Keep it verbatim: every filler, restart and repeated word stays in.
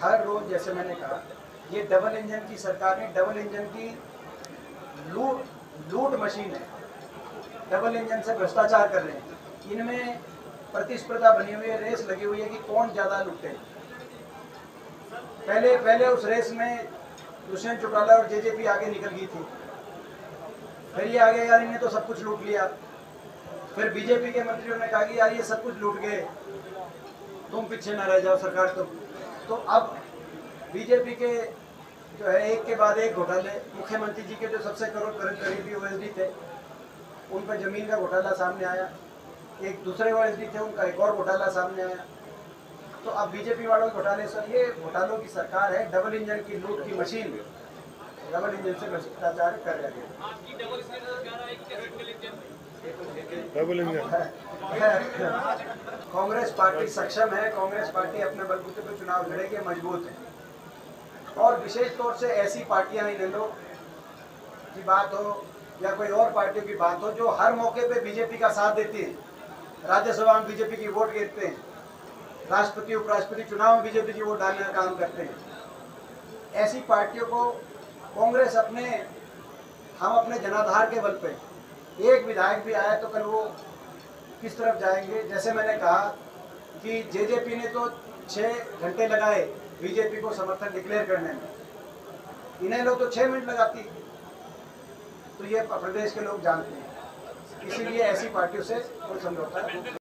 हर रोज, जैसे मैंने कहा, ये डबल इंजन की सरकार है, डबल इंजन की लूट लूट मशीन है। डबल इंजन से भ्रष्टाचार कर रहे हैं। इनमें प्रतिस्पर्धा बनी हुई है, रेस लगी हुई है कि कौन ज़्यादा लूटे। पहले पहले उस रेस में दुष्यंत चौटाला और जेजेपी आगे निकल गई थी। फिर ये आगे यार इन्हें तो सब कुछ लूट लिया। फिर बीजेपी के मंत्रियों ने कहा कि यार ये सब कुछ लूट गए, तुम पीछे ना रह जाओ सरकार तुम। तो अब बीजेपी के जो है एक के बाद एक घोटाले, मुख्यमंत्री जी के जो सबसे करोड़ करीबी ओएसडी थे उन पर जमीन का घोटाला सामने आया, एक दूसरे ओएसडी थे उनका एक और घोटाला सामने आया। तो अब बीजेपी वालों के घोटाले से, ये घोटालों की सरकार है, डबल इंजन की लूट की मशीन, डबल इंजन से भ्रष्टाचार कर रहे हैं। डबल इंजन कांग्रेस पार्टी सक्षम है, कांग्रेस पार्टी अपने बलबूते पर चुनाव लड़ेगी, मजबूत है। और विशेष तौर से ऐसी पार्टियां इनेलो की बात हो या कोई और पार्टियों की बात हो जो हर मौके पे बीजेपी का साथ देती है, राज्यसभा में बीजेपी की वोट गिरते हैं, राष्ट्रपति उपराष्ट्रपति चुनाव में बीजेपी की वोट डालने का काम करते हैं, ऐसी पार्टियों को कांग्रेस अपने हम अपने जनाधार के बल पे, एक विधायक भी आया तो कल वो किस तरफ जाएंगे। जैसे मैंने कहा कि जेजेपी ने तो छः घंटे लगाए बीजेपी को समर्थन डिक्लेयर करने में, इन्हें लोग तो छः मिनट लगाती। तो ये प्रदेश के लोग जानते हैं, इसीलिए ऐसी पार्टियों से कोई समझौता